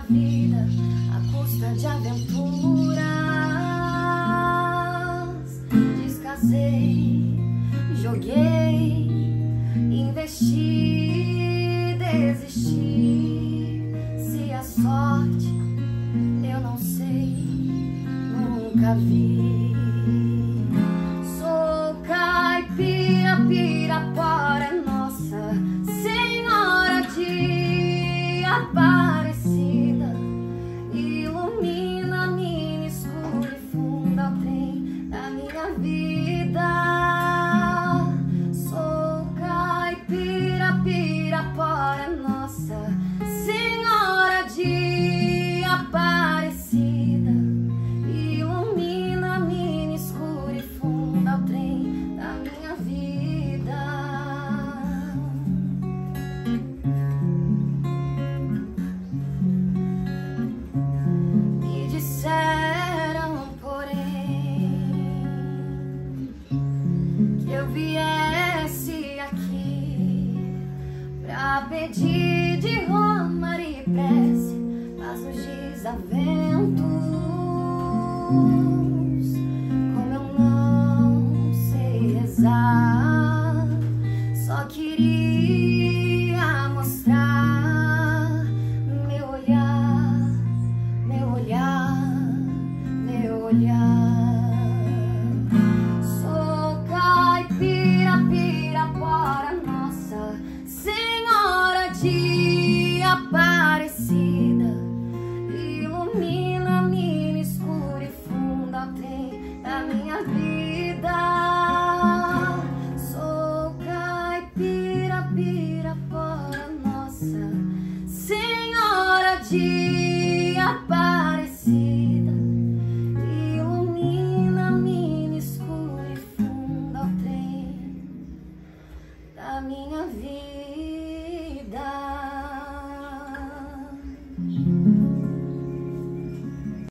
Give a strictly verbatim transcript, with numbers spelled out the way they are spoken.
vida à custa de aventuras. Descasei, joguei, investi, desisti. Se a sorte eu não sei, nunca vi. Sou caipira, Pirapora é Nossa Senhora de Aparecida. Ilumina, mina, escura e funda o trem da minha vida. Sou caipira, Pirapora é Nossa Senhora de Aparecida. Ilumina, mina, escura e funda o trem da minha vida. Me disseram, porém, que eu viesse aqui pra pedir de romaria e prece paz nos desaventos. Como eu não sei rezar, só queria